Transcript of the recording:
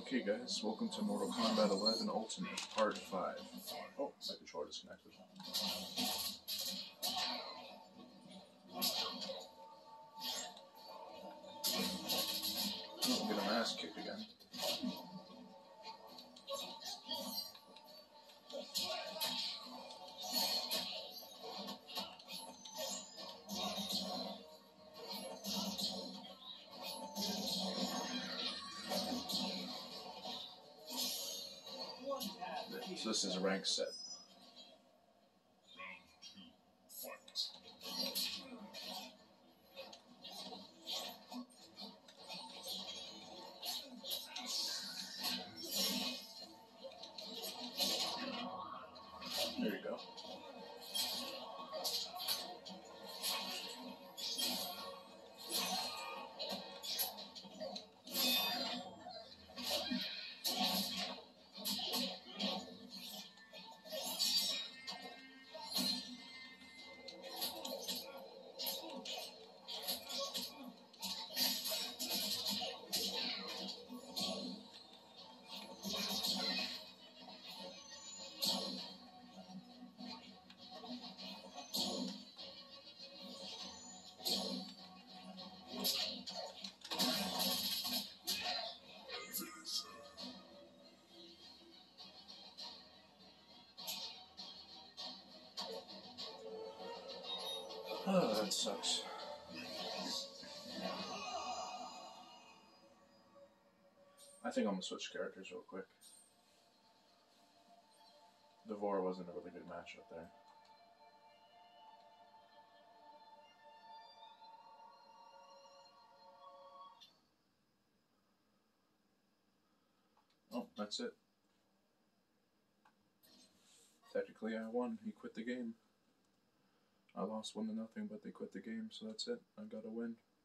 Okay guys, welcome to Mortal Kombat 11 Ultimate, Part 5. Oh, my controller disconnected. I'm getting my ass kicked again. So this is a rank set. There you go. Oh, that sucks. I think I'm gonna switch characters real quick. Devore wasn't a really good matchup there. Oh, that's it. Technically I won. He quit the game. I lost 1-0, but they quit the game, so that's it. I got a win.